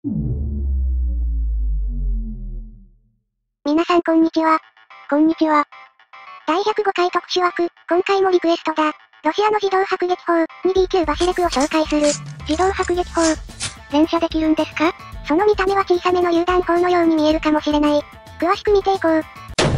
皆さんこんにちは。 こんにちは。 第105回特殊枠、今回もリクエストだ。ロシアの自動迫撃砲、2B9 バシレクを紹介する。 自動迫撃砲。連射できるんですか？ その見た目は小さめの榴弾砲のように見えるかもしれない。詳しく見ていこう。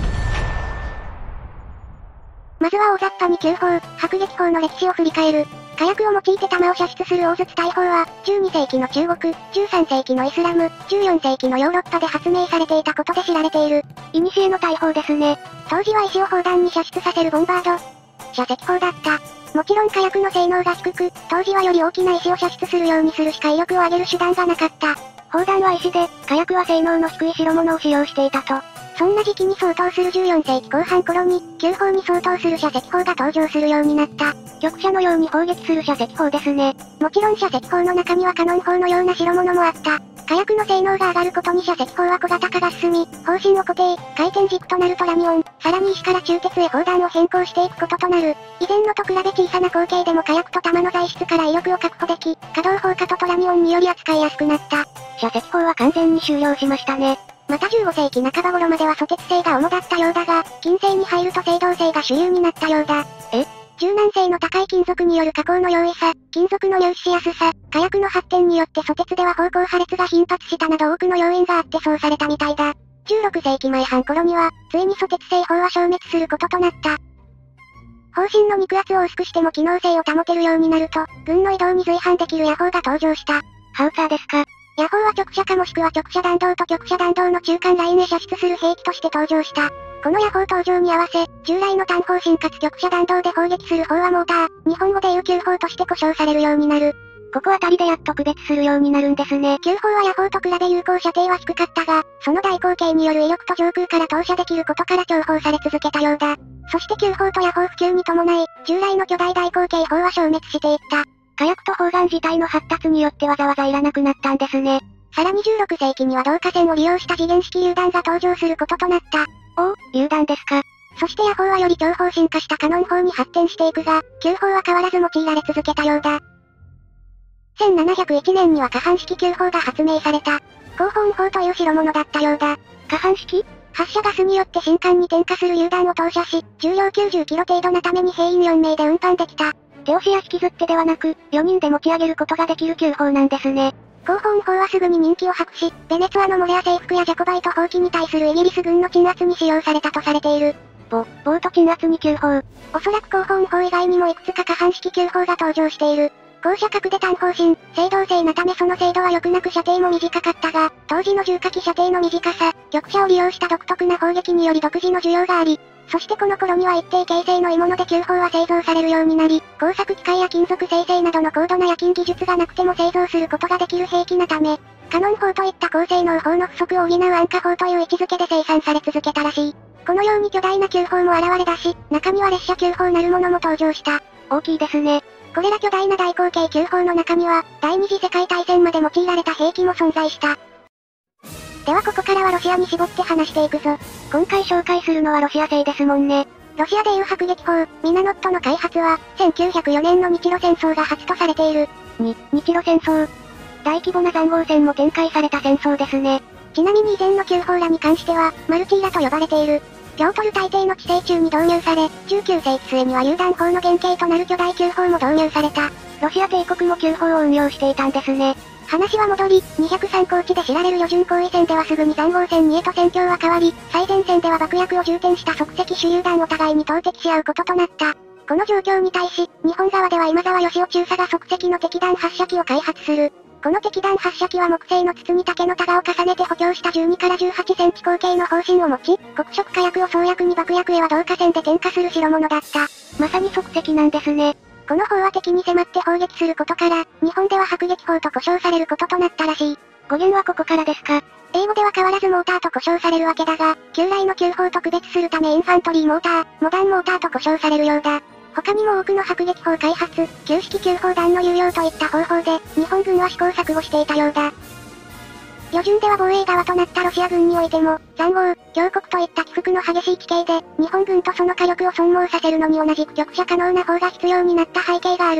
まずは大雑把に9砲、迫撃砲の歴史を振り返る。火薬を用いて弾を射出する大筒大砲は、12世紀の中国、13世紀のイスラム、14世紀のヨーロッパで発明されていたことで知られている。 古の大砲ですね。 当時は石を砲弾に射出させるボンバード、射石砲だった。もちろん火薬の性能が低く、当時はより大きな石を射出するようにするしか威力を上げる手段がなかった。 砲弾は石で、火薬は性能の低い白物を使用していたと。 そんな時期に相当する14世紀後半頃に、旧砲に相当する射石砲が登場するようになった。 局射のように砲撃する射石砲ですね。 もちろん射石砲の中にはカノン砲のような白物もあった。火薬の性能が上がることに射石砲は小型化が進み、砲身を固定、回転軸となるトラミオン、さらに石から鋳鉄へ砲弾を変更していくこととなる。以前のと比べ小さな口径でも火薬と弾の材質から威力を確保でき、可動砲火とトラミオンにより扱いやすくなった。 射石砲は完全に終了しましたね。 また15世紀半ば頃までは素鉄製が主だったようだが、近世に入ると青銅製が主流になったようだ。柔軟性の高い金属による加工の容易さ、金属の入手しやすさ、火薬の発展によって素鉄では方向破裂が頻発したなど多くの要因があってそうされたみたいだ。16世紀前半頃には、ついに素鉄製砲は消滅することとなった。砲身の肉厚を薄くしても機能性を保てるようになると、軍の移動に随伴できる野砲が登場した。 ハウツァーですか？ 野砲は直射かもしくは直射弾道と直射弾道の中間ラインへ射出する兵器として登場した。この野砲登場に合わせ、従来の単砲身かつ直射弾道で砲撃する砲はモーター、日本語でいう旧砲として呼称されるようになる。 ここあたりでやっと区別するようになるんですね。 旧砲は野砲と比べ有効射程は低かったが、その大口径による威力と上空から投射できることから重宝され続けたようだ。そして旧砲と野砲普及に伴い、従来の巨大大口径砲は消滅していった。 火薬と砲丸自体の発達によってわざわざいらなくなったんですね。 さらに16世紀には導火線を利用した次元式榴弾が登場することとなった。 榴弾ですか。 そして野砲はより長砲進化したカノン砲に発展していくが、旧砲は変わらず用いられ続けたようだ。1701年には可搬式旧砲が発明された。広報砲という代物だったようだ。 可搬式？ 発射ガスによって新管に点火する榴弾を投射し、重量90キロ程度なために兵員4名で運搬できた。 手押しや引きずってではなく、4人で持ち上げることができる旧砲なんですね。 広報砲はすぐに人気を博し、ベネツォアのモレア征服やジャコバイト放棄に対するイギリス軍の鎮圧に使用されたとされている。 ボート鎮圧に旧砲。 おそらく広報砲以外にもいくつか可搬式旧砲が登場している。高射角で単砲身、青銅製なためその精度は良くなく射程も短かったが、当時の重火器射程の短さ、局射を利用した独特な砲撃により独自の需要があり、そしてこの頃には一定形成の鋳物で旧砲は製造されるようになり、工作機械や金属生成などの高度な冶金技術がなくても製造することができる兵器なため、カノン砲といった高性能砲の不足を補う安価砲という位置づけで生産され続けたらしい。このように巨大な旧砲も現れ出し、中には列車旧砲なるものも登場した。 大きいですね。 これら巨大な大口径旧砲の中には、第二次世界大戦まで用いられた兵器も存在した。ではここからはロシアに絞って話していくぞ。 今回紹介するのはロシア製ですもんね。 ロシアでいう迫撃砲、ミナノットの開発は、1904年の日露戦争が初とされている。 日露戦争。大規模な塹壕戦も展開された戦争ですね。 ちなみに以前の旧砲らに関しては、マルチーラと呼ばれている。ピョートル大帝の治世中に導入され、19世紀末には榴弾砲の原型となる巨大旧砲も導入された。 ロシア帝国も旧砲を運用していたんですね。 話は戻り、203高地で知られる旅順包囲戦ではすぐに塹壕戦にへと戦況は変わり、最前線では爆薬を充填した即席手榴弾を互いに投擲し合うこととなった。この状況に対し、日本側では今川義雄中佐が即席の敵弾発射機を開発する。この敵弾発射機は木製の筒に竹のタガを重ねて補強した12から18センチ口径の砲身を持ち、黒色火薬を装薬に爆薬へは導火線で点火する代物だった。 まさに即席なんですね。 この砲は敵に迫って砲撃することから、日本では迫撃砲と呼称されることとなったらしい。 語源はここからですか。 英語では変わらずモーターと呼称されるわけだが、旧来の旧砲と区別するためインファントリーモーター、モダンモーターと呼称されるようだ。他にも多くの迫撃砲開発、旧式旧砲弾の有用といった方法で、日本軍は試行錯誤していたようだ。旅順では防衛側となったロシア軍においても、塹壕、峡谷といった起伏の激しい地形で、日本軍とその火力を損耗させるのに同じく局射可能な砲が必要になった背景がある。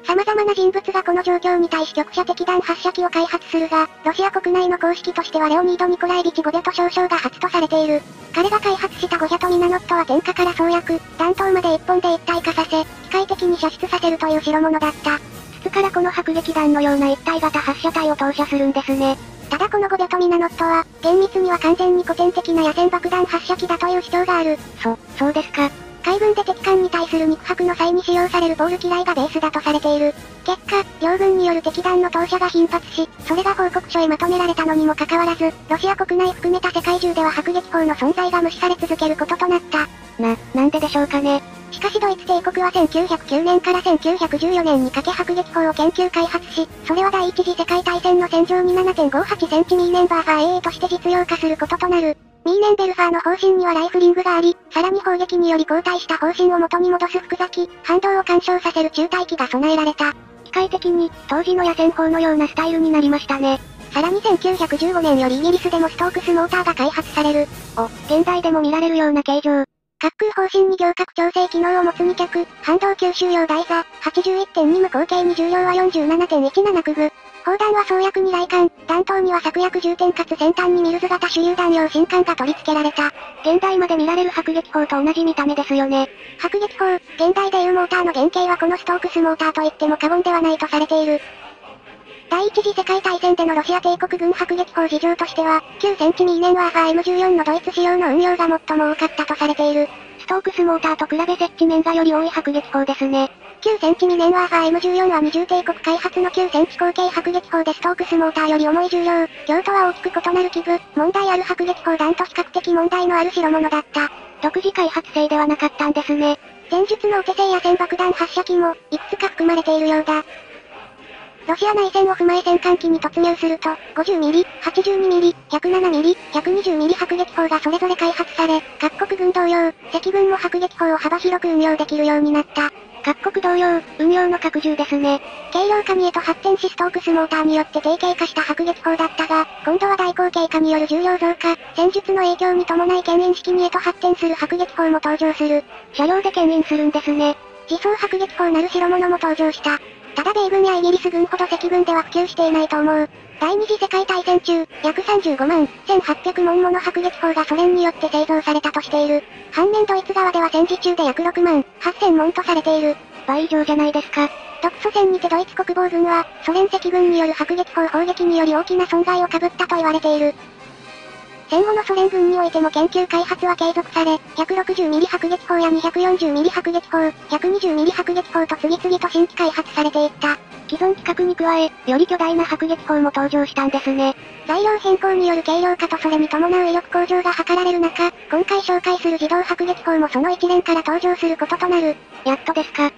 様々な人物がこの状況に対し局舎的弾発射機を開発するが、ロシア国内の公式としてはレオニード・ニコライビチ・ゴベと少々が初とされている。彼が開発したゴヒャとミナノットは点火から装薬、弾頭まで一本で一体化させ、機械的に射出させるという代物だった。 筒からこの迫撃弾のような一体型発射体を投射するんですね。 ただこのゴベとミナノットは、厳密には完全に古典的な野戦爆弾発射機だという主張がある。 そうですか。 海軍で敵艦に対する肉薄の際に使用されるボール機雷がベースだとされている。結果、両軍による敵弾の投射が頻発し、それが報告書へまとめられたのにもかかわらず、ロシア国内含めた世界中では迫撃砲の存在が無視され続けることとなった。 なんででしょうかね。 しかしドイツ帝国は1909年から1914年にかけ迫撃砲を研究開発し、それは第一次世界大戦の戦場に 7.58 センチミーネンバーファー AA として実用化することとなる。ミーネンベルファーの方針にはライフリングがあり、さらに砲撃により後退した方針を元に戻す複座機、反動を干渉させる中対機が備えられた。 機械的に、当時の野戦砲のようなスタイルになりましたね。 さらに1915年よりイギリスでもストークスモーターが開発される。 現代でも見られるような形状。 滑空方針に行角調整機能を持つ2脚、反動吸収用台座、81.2 無口径に重量は 47.17 クグ。砲弾は装薬に雷管、弾頭には策薬充填かつ先端にミルズ型手榴弾用新管が取り付けられた。 現代まで見られる迫撃砲と同じ見た目ですよね。 迫撃砲、現代でいうモーターの原型はこのストークスモーターと言っても過言ではないとされている。第一次世界大戦でのロシア帝国軍迫撃砲事情としては、9センチミーネンワーファー M14 のドイツ仕様の運用が最も多かったとされている。 ストークスモーターと比べ接地面がより多い迫撃砲ですね。 9センチミネンワーファー M14 は二重帝国開発の9センチ口径迫撃砲でストークスモーターより重い重量、量とは大きく異なる器具、問題ある迫撃砲弾と比較的問題のある代物だった。 独自開発製ではなかったんですね。 前述のお手製野戦爆弾発射機も、いくつか含まれているようだ。ロシア内戦を踏まえ戦艦機に突入すると、50ミリ、82ミリ、107ミリ、120ミリ迫撃砲がそれぞれ開発され、各国軍同様、赤軍も迫撃砲を幅広く運用できるようになった。 各国同様、運用の拡充ですね。 軽量化にへと発展しストークスモーターによって定型化した迫撃砲だったが、今度は大口径化による重量増加、戦術の影響に伴い牽引式にへと発展する迫撃砲も登場する。 車両で牽引するんですね。 自走迫撃砲なる代物も登場した。ただ米軍やイギリス軍ほど赤軍では普及していないと思う。第二次世界大戦中、約35万1800門もの迫撃砲がソ連によって製造されたとしている。反面ドイツ側では戦時中で約6万8000門とされている。 倍以上じゃないですか。 独ソ戦にてドイツ国防軍は、ソ連赤軍による迫撃砲砲撃により大きな損害を被ったと言われている。戦後のソ連軍においても研究開発は継続され、160ミリ迫撃砲や240ミリ迫撃砲、120ミリ迫撃砲と次々と新規開発されていった。 既存規格に加え、より巨大な迫撃砲も登場したんですね。 材料変更による軽量化とそれに伴う威力向上が図られる中、今回紹介する自動迫撃砲もその一連から登場することとなる。 やっとですか。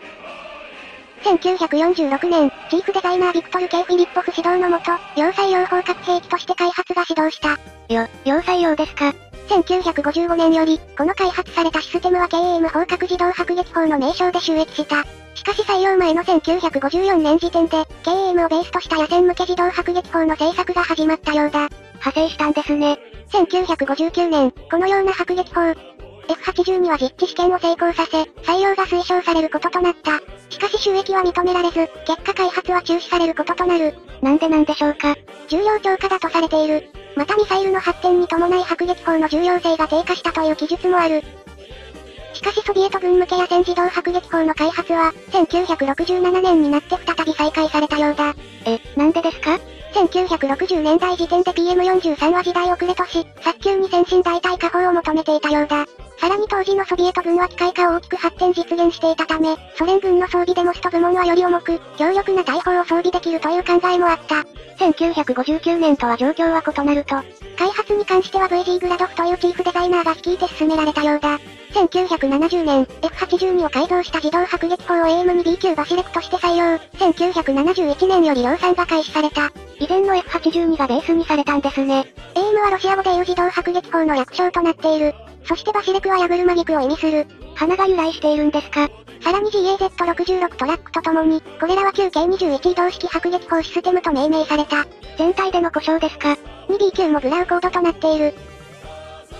1946年、チーフデザイナービクトル・K・フィリッポフ指導のもと、要塞用包括兵器として開発が始動した。 要塞用ですか。 1955年より、この開発されたシステムは KAM 包括自動迫撃砲の名称で収益した。しかし採用前の1954年時点で、KAM をベースとした野戦向け自動迫撃砲の製作が始まったようだ。 派生したんですね。 1959年、このような迫撃砲、F-82 は実地試験を成功させ、採用が推奨されることとなった。しかし収益は認められず、結果開発は中止されることとなる。 なんでなんでしょうか。 重量超過だとされている。またミサイルの発展に伴い迫撃砲の重要性が低下したという記述もある。しかしソビエト軍向け野戦自動迫撃砲の開発は、1967年になって再び再開されたようだ。 なんでですか ？1960年代時点で PM43 は時代遅れとし、早急に先進代替火砲を求めていたようだ。さらに当時のソビエト軍は機械化を大きく発展実現していたため、ソ連軍の装備でモスト部門はより重く、強力な大砲を装備できるという考えもあった。 1959年とは状況は異なると。 開発に関しては VG グラドフというチーフデザイナーが率いて進められたようだ。1970年、F-82 を改造した自動迫撃砲を AM2B 級バシレクとして採用。1971年より量産が開始された。 以前の F-82 がベースにされたんですね。 AM はロシア語でいう自動迫撃砲の略称となっている。そしてバシレクは矢車菊を意味する。 花が由来しているんですか。 さらに GAZ66 トラックとともに、これらは 9K21 移動式迫撃砲システムと命名された。 全体での故障ですか。 2B 級もグラウコードとなっている。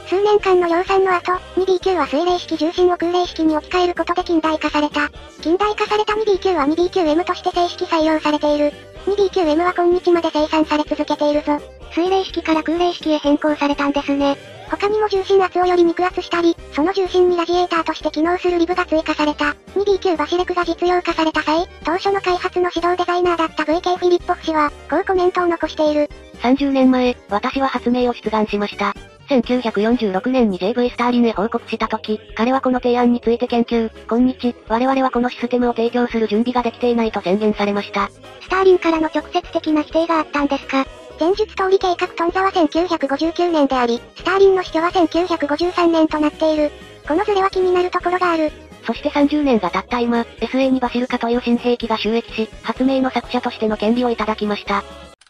数年間の量産の後、2B 級は水冷式重心を空冷式に置き換えることで近代化された。近代化された 2B 級は 2B 級 M として正式採用されている。2B 級 M は今日まで生産され続けているぞ。 水冷式から空冷式へ変更されたんですね。 他にも重心圧をより肉圧したり、その重心にラジエーターとして機能するリブが追加された。2B 級バシレクが実用化された際、当初の開発の指導デザイナーだった VK フィリッポフ氏は、こうコメントを残している。 30年前、私は発明を出願しました。1946年に JV スターリンへ報告した時、彼はこの提案について研究、今日、我々はこのシステムを提供する準備ができていないと宣言されました。 スターリンからの直接的な否定があったんですか？前述通り計画頓挫は1959年であり、スターリンの死去は1953年となっている。このズレは気になるところがある。 そして30年が経った今、SA2 バシルカという新兵器が収益し、発明の作者としての権利をいただきました。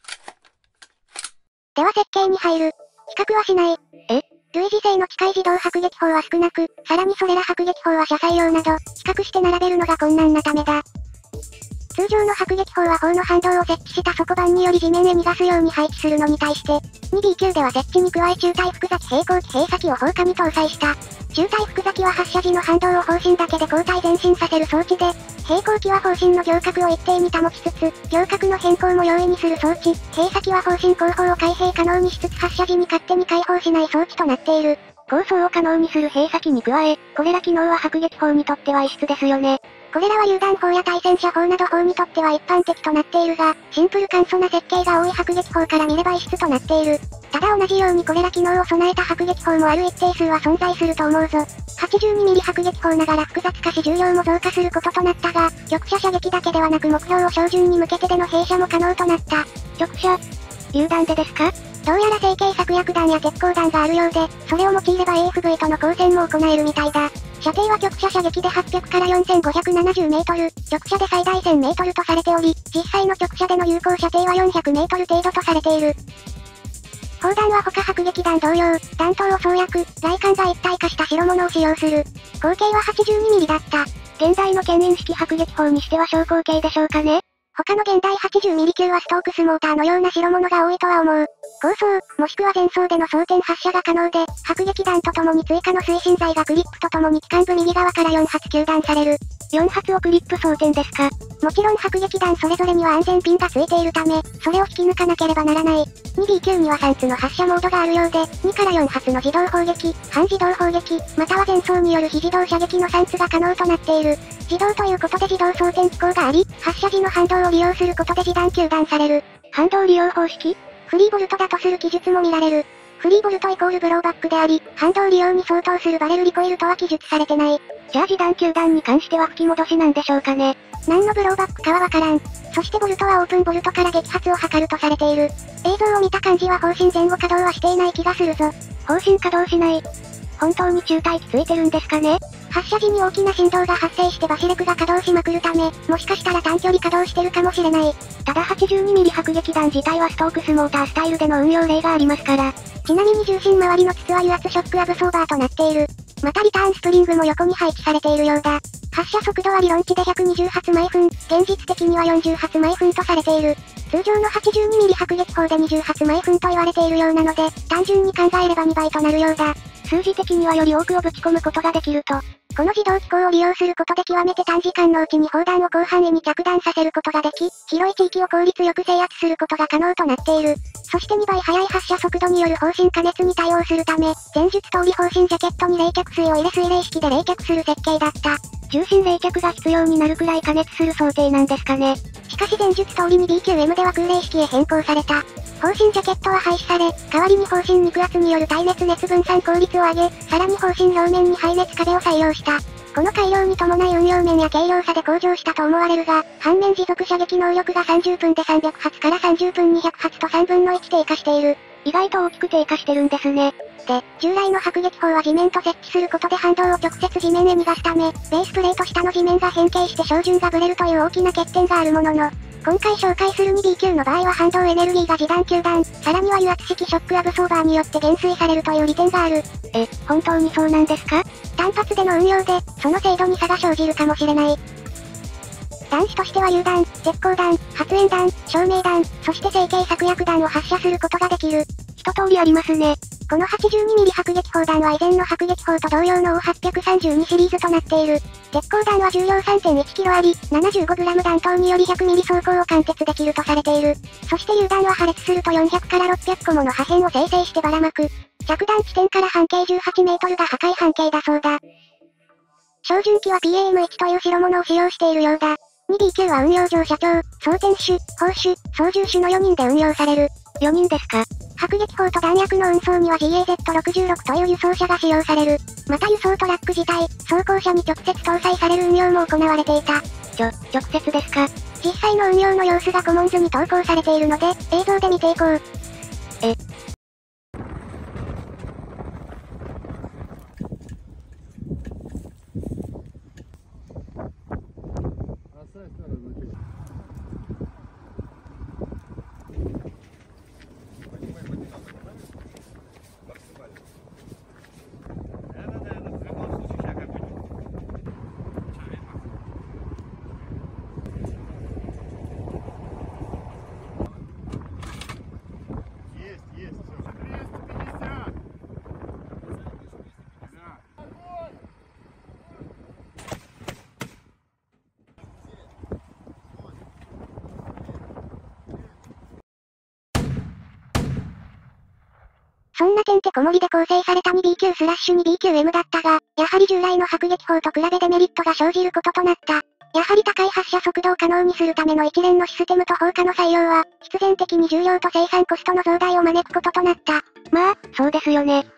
では設計に入る。比較はしない。類似性の近い自動迫撃砲は少なく、さらにそれら迫撃砲は車載用など、比較して並べるのが困難なためだ。通常の迫撃砲は砲の反動を設置した底板により地面へ逃がすように配置するのに対して、2B 級では設置に加え中対複座機並行機閉鎖機を砲火に搭載した。中対複座機は発射時の反動を砲身だけで後退前進させる装置で、並行機は砲身の仰角を一定に保ちつつ、仰角の変更も容易にする装置、閉鎖機は砲身後方を開閉可能にしつつ発射時に勝手に開放しない装置となっている。 構想を可能にする閉鎖機に加え、これら機能は迫撃砲にとっては異質ですよね。 これらは榴弾砲や対戦車砲など砲にとっては一般的となっているが、シンプル簡素な設計が多い迫撃砲から見れば異質となっている。ただ同じようにこれら機能を備えた迫撃砲もある一定数は存在すると思うぞ。82mm 迫撃砲ながら複雑化し重量も増加することとなったが、局射射撃だけではなく目標を照準に向けてでの閉射も可能となった。 局射榴弾でですか？ どうやら成型策薬弾や鉄鋼弾があるようで、それを用いれば AFV との交戦も行えるみたいだ。射程は局射射撃で800から4570メートル、局射で最大1000メートルとされており、実際の局射での有効射程は400メートル程度とされている。砲弾は他迫撃弾同様、弾頭を装薬、雷管が一体化した白物を使用する。口径は 82mm だった。 現代の牽引式迫撃砲にしては小口径でしょうかね？ 他の現代 80mm 級はストークスモーターのような白物が多いとは思う。構想、もしくは前走での装填発射が可能で、迫撃弾とともに追加の推進剤がクリップとともに機関部右側から4発吸弾される。 4発をクリップ装填ですか？ もちろん迫撃弾それぞれには安全ピンがついているため、それを引き抜かなければならない。2B 級には3つの発射モードがあるようで、2から4発の自動砲撃、半自動砲撃、または前走による非自動射撃の3つが可能となっている。自動ということで自動装填機構があり、発射時の反動を利用することで自弾吸弾される。 反動利用方式？ フリーボルトだとする記述も見られる。フリーボルトイコールブローバックであり、反動利用に相当するバレルリコイルとは記述されてない。 じゃあ自弾吸弾に関しては吹き戻しなんでしょうかね。 何のブローバックかはわからん。そしてボルトはオープンボルトから撃発を図るとされている。映像を見た感じは砲身前後稼働はしていない気がするぞ。 砲身稼働しない。本当に中待機ついてるんですかね？ 発射時に大きな振動が発生してバシレクが稼働しまくるため、もしかしたら短距離稼働してるかもしれない。 ただ 82mm 迫撃弾自体はストークスモータースタイルでの運用例がありますから。 ちなみに重心周りの筒は油圧ショックアブソーバーとなっている。またリターンスプリングも横に配置されているようだ。発射速度は理論値で120発毎分、現実的には40発毎分とされている。通常の 82mm 迫撃砲で20発毎分と言われているようなので、単純に考えれば2倍となるようだ。 数字的にはより多くをぶち込むことができると。 この自動機構を利用することで極めて短時間のうちに砲弾を広範囲に着弾させることができ、広い地域を効率よく制圧することが可能となっている。そして2倍速い発射速度による砲身加熱に対応するため、前述通り砲身ジャケットに冷却水を入れ水冷式で冷却する設計だった。 重心冷却が必要になるくらい加熱する想定なんですかね。 しかし前述通りに B9M では空冷式へ変更された。砲身ジャケットは廃止され、代わりに砲身肉圧による耐熱熱分散効率を上げ、さらに砲身表面に排熱壁を採用した。この改良に伴い運用面や軽量差で向上したと思われるが、反面持続射撃能力が30分で300発から30分200発と3分の1低下している。 意外と大きく低下してるんですね。 で、従来の迫撃砲は地面と接地することで反動を直接地面へ逃がすため、ベースプレート下の地面が変形して照準がブレるという大きな欠点があるものの、今回紹介する 2B 級の場合は反動エネルギーが自弾吸弾、さらには油圧式ショックアブソーバーによって減衰されるという利点がある。 本当にそうなんですか？ 単発での運用で、その精度に差が生じるかもしれない。弾種としては榴弾、鉄鋼弾、発煙弾、照明弾、そして成型策薬弾を発射することができる。 一通りありますね。 この 82mm 迫撃砲弾は以前の迫撃砲と同様の O832 シリーズとなっている。鉄鋼弾は重量 3.1kg あり、75g 弾頭により 100mm 装甲を貫徹できるとされている。そして榴弾は破裂すると400から600個もの破片を生成してばらまく。着弾地点から半径18メートルが破壊半径だそうだ。照準機は PAM1 という代物を使用しているようだ。2B9 は運用上社長、装填手、砲手、操縦手の4人で運用される。 4人ですか。 迫撃砲と弾薬の運送には GAZ66 という輸送車が使用される。また輸送トラック自体、装甲車に直接搭載される運用も行われていた。 直接ですか。 実際の運用の様子がコモンズに投稿されているので、映像で見ていこう。そんなてんてこ盛りで構成された 2B9/2B9M だったが、やはり従来の迫撃砲と比べデメリットが生じることとなった。やはり高い発射速度を可能にするための一連のシステムと砲火の採用は、必然的に重量と生産コストの増大を招くこととなった。 まあ、そうですよね。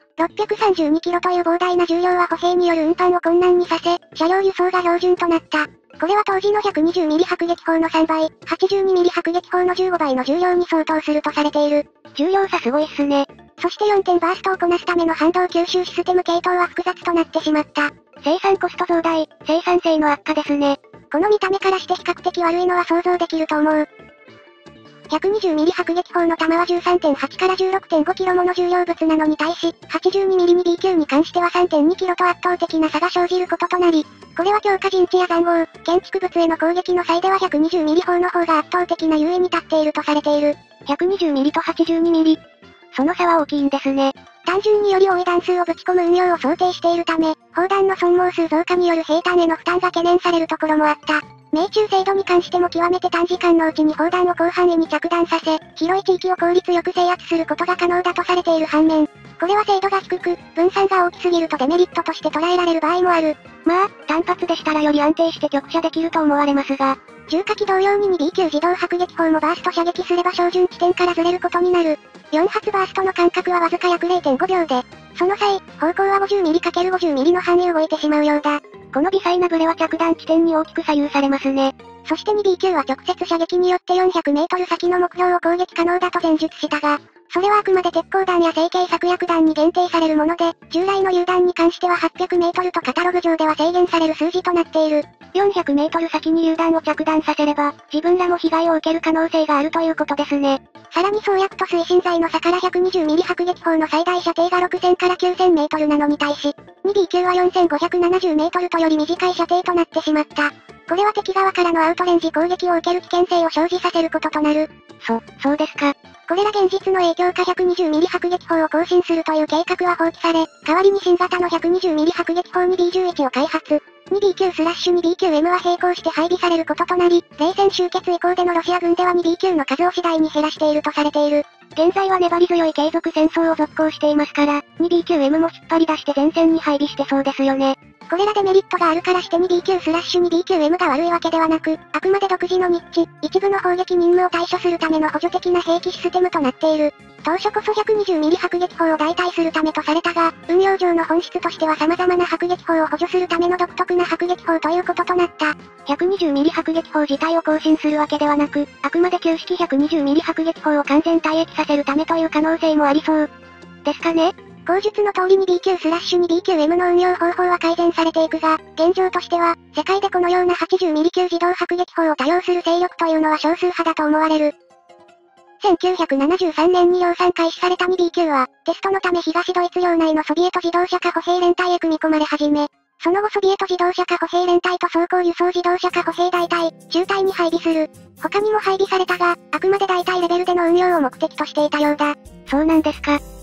632キロという膨大な重量は歩兵による運搬を困難にさせ、車両輸送が標準となった。これは当時の 120mm 迫撃砲の3倍、82mm 迫撃砲の15倍の重量に相当するとされている。 重量差すごいっすね。 そして4点バーストをこなすための反動吸収システム系統は複雑となってしまった。 生産コスト増大、生産性の悪化ですね。 この見た目からして比較的悪いのは想像できると思う。120mm 迫撃砲の弾は 13.8 から 16.5 キロもの重量物なのに対し、82mm B9 に関しては 3.2 キロと圧倒的な差が生じることとなり、これは強化陣地や塹壕、建築物への攻撃の際では 120mm 砲の方が圧倒的な優位に立っているとされている。 120mm と 82mm。その差は大きいんですね。 単純により多い弾数をぶち込む運用を想定しているため、砲弾の損耗数増加による兵隊への負担が懸念されるところもあった。命中精度に関しても極めて短時間のうちに砲弾を広範囲に着弾させ、広い地域を効率よく制圧することが可能だとされている反面、これは精度が低く、分散が大きすぎるとデメリットとして捉えられる場合もある。 まあ、単発でしたらより安定して局射できると思われますが、 重火器同様に 2B9 自動迫撃砲もバースト射撃すれば標準地点からずれることになる。4発バーストの間隔はわずか約 0.5 秒で、その際、方向は 50mm×50mm の範囲動いてしまうようだ。 この微細なブレは着弾地点に大きく左右されますね。 そして 2B9 は直接射撃によって400メートル先の目標を攻撃可能だと前述したが、それはあくまで鉄鋼弾や成型策薬弾に限定されるもので、従来の榴弾に関しては800メートルとカタログ上では制限される数字となっている。 400メートル先に榴弾を着弾させれば、自分らも被害を受ける可能性があるということですね。 さらに装薬と推進剤の差から 120mm 迫撃砲の最大射程が6000から9000メートルなのに対し、2B9 は4570メートルとより短い射程となってしまった。これは敵側からのアウトレンジ攻撃を受ける危険性を生じさせることとなる。 そうですか。 これら現実の影響下 120mm 迫撃砲を更新するという計画は放棄され、代わりに新型の 120mm 迫撃砲 2B11 を開発。2B9/2B9M は並行して配備されることとなり、冷戦終結以降でのロシア軍では 2B9 の数を次第に減らしているとされている。 現在は粘り強い継続戦争を続行していますから、2B9M も引っ張り出して前線に配備してそうですよね。 これらでメリットがあるからして 2B9/2B9M が悪いわけではなく、あくまで独自のニッチ、一部の砲撃任務を対処するための補助的な兵器システムとなっている。当初こそ 120mm 迫撃砲を代替するためとされたが、運用上の本質としては様々な迫撃砲を補助するための独特な迫撃砲ということとなった。 120mm 迫撃砲自体を更新するわけではなく、あくまで旧式 120mm 迫撃砲を完全退役させるためという可能性もありそう。ですかね？ 口述の通り 2B9/2B9M の運用方法は改善されていくが、現状としては、世界でこのような 80mm 級自動迫撃砲を多用する勢力というのは少数派だと思われる。1973年に量産開始された 2B9 は、テストのため東ドイツ領内のソビエト自動車化歩兵連隊へ組み込まれ始め、その後ソビエト自動車化歩兵連隊と装甲輸送自動車化歩兵大隊、中隊に配備する。他にも配備されたが、あくまで大隊レベルでの運用を目的としていたようだ。 そうなんですか。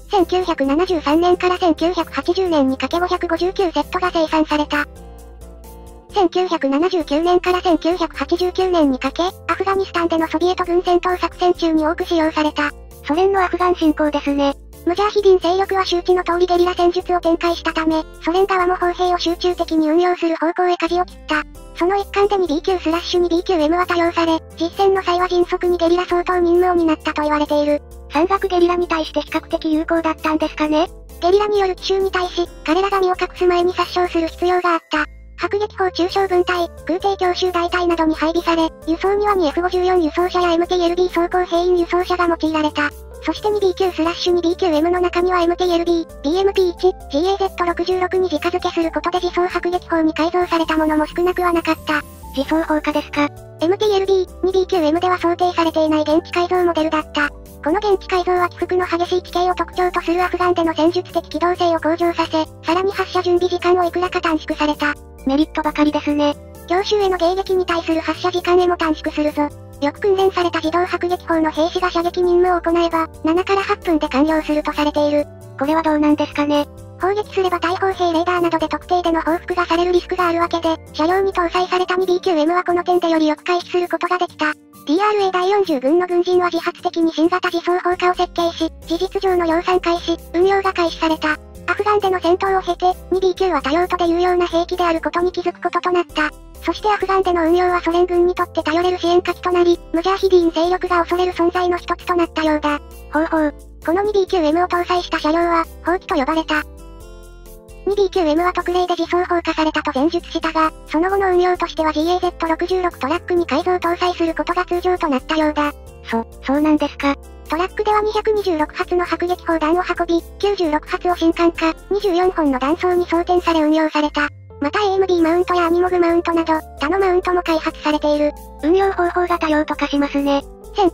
1973年から1980年にかけ559セットが生産された。1979年から1989年にかけ、アフガニスタンでのソビエト軍戦闘作戦中に多く使用された。 ソ連のアフガン侵攻ですね。 ムジャーヒディン勢力は周知の通りゲリラ戦術を展開したため、ソ連側も砲兵を集中的に運用する方向へ舵を切った。その一環で 2B9/2B9M は多用され、実戦の際は迅速にゲリラ相当任務を担ったと言われている。 山岳ゲリラに対して比較的有効だったんですかね？ ゲリラによる奇襲に対し、彼らが身を隠す前に殺傷する必要があった。迫撃砲中小分隊、空挺強襲大隊などに配備され、輸送には 2F54 輸送車や MTLB 装甲兵員輸送車が用いられた。そして 2B9/2B9M の中には MTLB、BMP1、GAZ66 に直付けすることで自走迫撃砲に改造されたものも少なくはなかった。 自走砲火ですか？ MTLB、2B9M では想定されていない現地改造モデルだった。この現地改造は起伏の激しい地形を特徴とするアフガンでの戦術的機動性を向上させ、さらに発射準備時間をいくらか短縮された。 メリットばかりですね。 強襲への迎撃に対する発射時間へも短縮するぞ。よく訓練された自動迫撃砲の兵士が射撃任務を行えば、7から8分で完了するとされている。 これはどうなんですかね？ 砲撃すれば大砲兵レーダーなどで特定での報復がされるリスクがあるわけで、車両に搭載された 2B9M はこの点でよりよく回避することができた。DRA 第40軍の軍人は自発的に新型自走砲火を設計し、事実上の量産開始、運用が開始された。アフガンでの戦闘を経て、2B9 は多用途で有用な兵器であることに気づくこととなった。そしてアフガンでの運用はソ連軍にとって頼れる支援火器となり、ムジャーヒディーン勢力が恐れる存在の一つとなったようだ。 ほうほう。 この 2B9M を搭載した車両は、砲機と呼ばれた。2B9M は特例で自走砲火されたと前述したが、その後の運用としては GAZ66 トラックに改造搭載することが通常となったようだ。 そうなんですか。 トラックでは226発の迫撃砲弾を運び、96発を新艦化、24本の弾倉に装填され運用された。また AMB マウントやアニモグマウントなど、他のマウントも開発されている。 運用方法が多様と化しますね。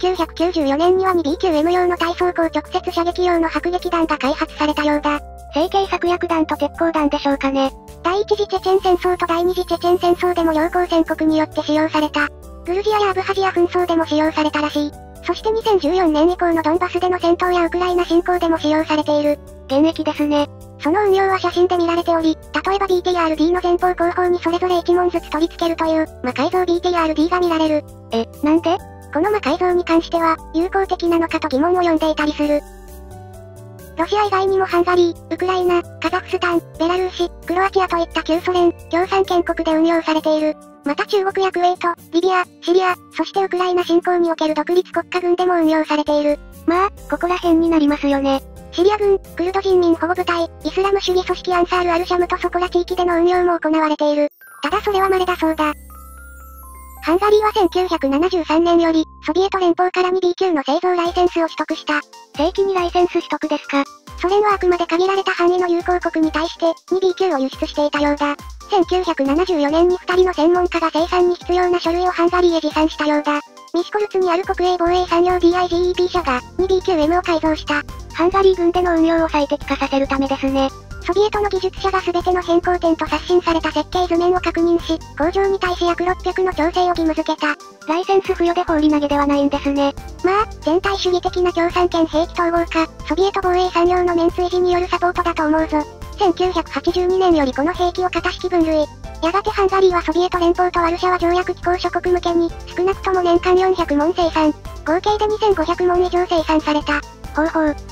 1994年には 2B9M 用の対装甲直接射撃用の迫撃弾が開発されたようだ。 成型策略弾と鉄鋼弾でしょうかね。 第一次チェチェン戦争と第二次チェチェン戦争でも両校戦国によって使用された。グルジアやアブハジア紛争でも使用されたらしい。そして2014年以降のドンバスでの戦闘やウクライナ侵攻でも使用されている。 現役ですね。 その運用は写真で見られており、例えば BTRD の前方後方にそれぞれ1門ずつ取り付けるという、魔改造 BTRD が見られる。 なんで？ この魔改造に関しては、有効的なのかと疑問を呼んでいたりする。ロシア以外にもハンガリー、ウクライナ、カザフスタン、ベラルーシ、クロアチアといった旧ソ連、共産圏国で運用されている。また中国やクウェート、リビア、シリア、そしてウクライナ侵攻における独立国家軍でも運用されている。 まあ、ここら辺になりますよね。 シリア軍、クルド人民保護部隊、イスラム主義組織アンサール・アルシャムとそこら地域での運用も行われている。ただそれは稀だそうだ。ハンガリーは1973年より、ソビエト連邦から 2B9 の製造ライセンスを取得した。 正規にライセンス取得ですか？ ソ連はあくまで限られた範囲の友好国に対して、2B9 を輸出していたようだ。1974年に2人の専門家が生産に必要な書類をハンガリーへ持参したようだ。ミシコルツにある国営防衛産業 DIGEP 社が 2B9M を改造した。 ハンガリー軍での運用を最適化させるためですね。 ソビエトの技術者が全ての変更点と刷新された設計図面を確認し、工場に対し約600の調整を義務付けた。 ライセンス付与で放り投げではないんですね。 まあ、全体主義的な共産圏兵器統合化、ソビエト防衛産業のメンツ維持によるサポートだと思うぞ。1982年よりこの兵器を型式分類。やがてハンガリーはソビエト連邦とワルシャワ条約機構諸国向けに、少なくとも年間400門生産。合計で2500門以上生産された。 ほうほう。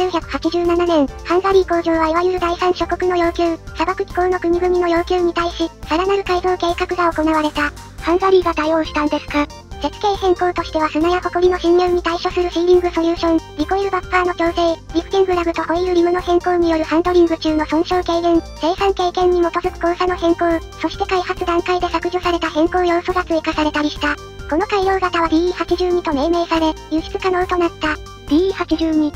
1987年、ハンガリー工場はいわゆる第三諸国の要求、砂漠気候の国々の要求に対し、さらなる改造計画が行われた。 ハンガリーが対応したんですか？ 設計変更としては砂や埃の侵入に対処するシーリングソリューション、リコイルバッファーの調整、リフティングラグとホイールリムの変更によるハンドリング中の損傷軽減、生産経験に基づく交差の変更、そして開発段階で削除された変更要素が追加されたりした。この改良型は DE82 と命名され、輸出可能となった。 DE82。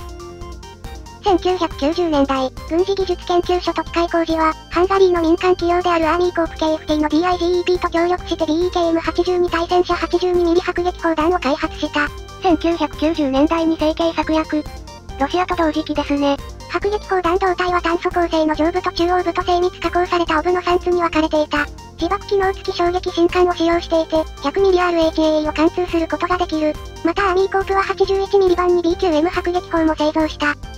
1990年代、軍事技術研究所と機械工事は、ハンガリーの民間企業であるアーミーコープ KFT の DIGEP と協力して BEKM82 対戦車 82mm 迫撃砲弾を開発した。 1990年代に成形策略。ロシアと同時期ですね。 迫撃砲弾胴体は炭素構成の上部と中央部と精密加工されたオブの3つに分かれていた。自爆機能付き衝撃新艦を使用していて、100mmRHAE を貫通することができる。またアーミーコープは 81mm 版に B9M 迫撃砲も製造した。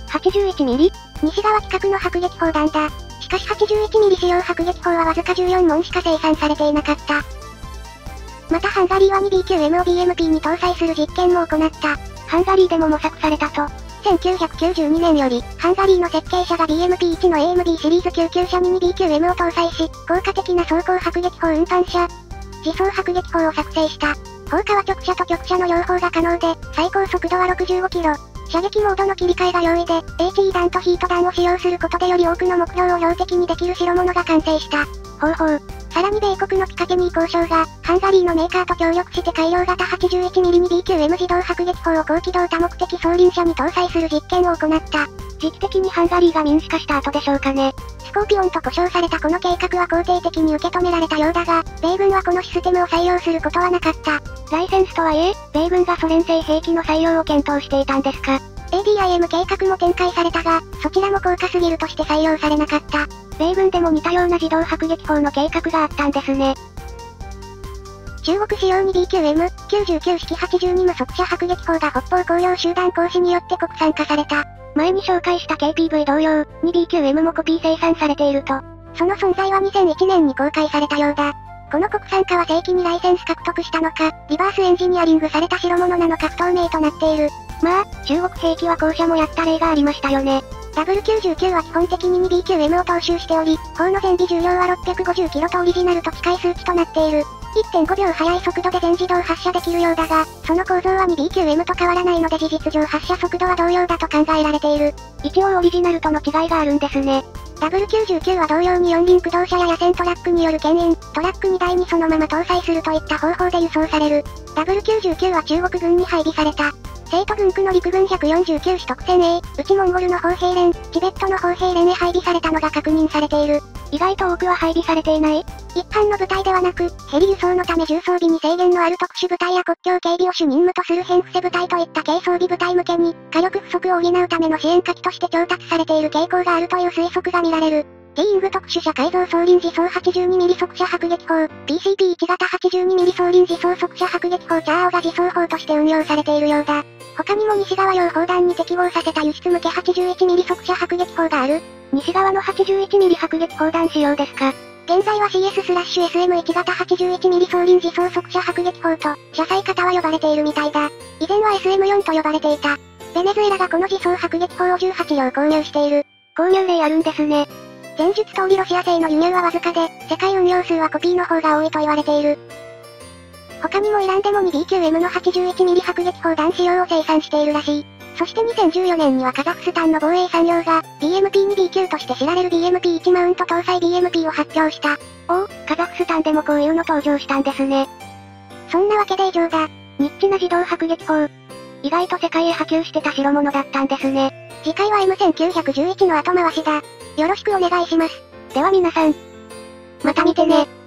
81mm、西側規格の迫撃砲弾だ。しかし 81mm 使用迫撃砲はわずか14門しか生産されていなかった。またハンガリーは 2B9M を BMP に搭載する実験も行った。ハンガリーでも模索されたと。1992年より、ハンガリーの設計者が BMP-1 の AMB シリーズ99車に 2B9M を搭載し、効果的な装甲迫撃砲運搬車、自走迫撃砲を作成した。砲火は直射と直射の両方が可能で、最高速度は65キロ。射撃モードの切り替えが容易で、HE 弾とヒート弾を使用することでより多くの目標を標的にできる代物が完成した。ほうほう。さらに米国のピカテニー交渉が、ハンガリーのメーカーと協力して改良型 81mm に B9M 自動迫撃砲を高機動多目的装輪車に搭載する実験を行った。時期的にハンガリーが民主化した後でしょうかね。スコーピオンと呼称されたこの計画は肯定的に受け止められたようだが、米軍はこのシステムを採用することはなかった。ライセンスとはいえ、米軍がソ連製兵器の採用を検討していたんですか。ADIM 計画も展開されたが、そちらも高価すぎるとして採用されなかった。米軍でも似たような自動迫撃砲の計画があったんですね。中国仕様に B9M、99式82無速射迫撃砲が北方工業集団工氏によって国産化された。前に紹介した KPV 同様、に B9M もコピー生産されていると。その存在は2001年に公開されたようだ。この国産化は正規にライセンス獲得したのか、リバースエンジニアリングされた代物なのか不透明となっている。まあ、中国兵器は後者もやった例がありましたよね。W99 は基本的に 2B9M を踏襲しており、砲の全尾重量は 650kg とオリジナルと近い数値となっている。1.5 秒速い速度で全自動発射できるようだが、その構造は 2B9M と変わらないので事実上発射速度は同様だと考えられている。一応オリジナルとの違いがあるんですね。W99 は同様に四輪駆動車や野戦トラックによる牽引、トラック2台にそのまま搭載するといった方法で輸送される。W99 は中国軍に配備された。西都軍区の陸軍149師特戦 A、内モンゴルの砲兵連、チベットの砲兵連へ配備されたのが確認されている。意外と多くは配備されていない。一般の部隊ではなく、ヘリ輸送のため重装備に制限のある特殊部隊や国境警備を主任務とする編成部隊といった軽装備部隊向けに、火力不足を補うための支援火器として調達されている傾向があるという推測が見られる。ティーイング特殊車改造装輪自走 82mm 速射迫撃砲、PCP1 型 82mm 装輪自走速射迫撃砲チャーオが自走砲として運用されているようだ。他にも西側用砲弾に適合させた輸出向け 81mm 速射迫撃砲がある。西側の 81mm 迫撃砲弾仕様ですか。現在は CS/SM1 型 81mm 装輪自走速射迫撃砲と、車載型は呼ばれているみたいだ。以前は SM4 と呼ばれていた。ベネズエラがこの自走迫撃砲を18両購入している。購入例あるんですね。前述通りロシア製の輸入はわずかで、世界運用数はコピーの方が多いと言われている。他にもイランでも 2B9M の 81mm 迫撃砲弾仕様を生産しているらしい。そして2014年にはカザフスタンの防衛産業が、BMP-2B9 として知られる BMP-1 マウント搭載 BMP を発表した。おお、カザフスタンでもこういうの登場したんですね。そんなわけで以上だ。ニッチな自動迫撃砲。意外と世界へ波及してた代物だったんですね。次回は M1911 の後回しだ。よろしくお願いします。では皆さん、また見てね。